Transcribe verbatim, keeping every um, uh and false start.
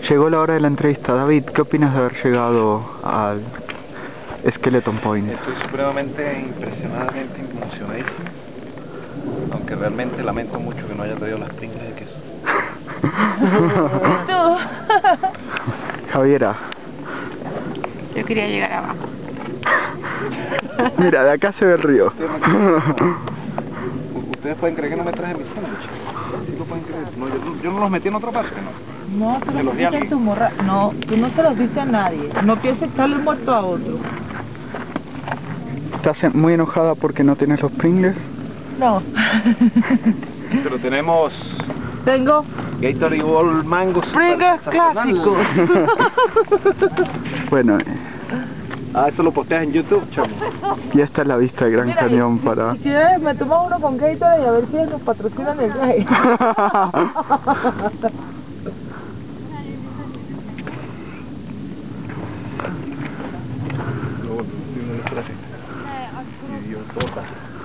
Llegó la hora de la entrevista. David, ¿qué opinas de haber llegado al Skeleton Point? Estoy supremamente, impresionadamente emocionadísimo, aunque realmente lamento mucho que no haya traído las pringles de queso. Javiera. Yo quería llegar abajo. Mira, de acá se ve el río. Ustedes pueden creer que no me traje mis sándwiches. ¿Sí lo pueden creer? No, yo, yo no los metí en otra parte, ¿no? No, tú los diste en tu morra. No, tú no se los diste a nadie. No pienses echarle el muerto a otro. ¿Estás muy enojada porque no tienes los Pringles? No. Pero tenemos... Tengo... Gatorade All Mango Pringles clásicos. Bueno... Ah, eso lo posteas en YouTube, chamo. Y esta es la vista del Gran Mira, Cañón para... Si quieres, me tomo uno con Gatorade y a ver si nos patrocinan el viaje. No, no, no, no, no, no, no, no, no, no,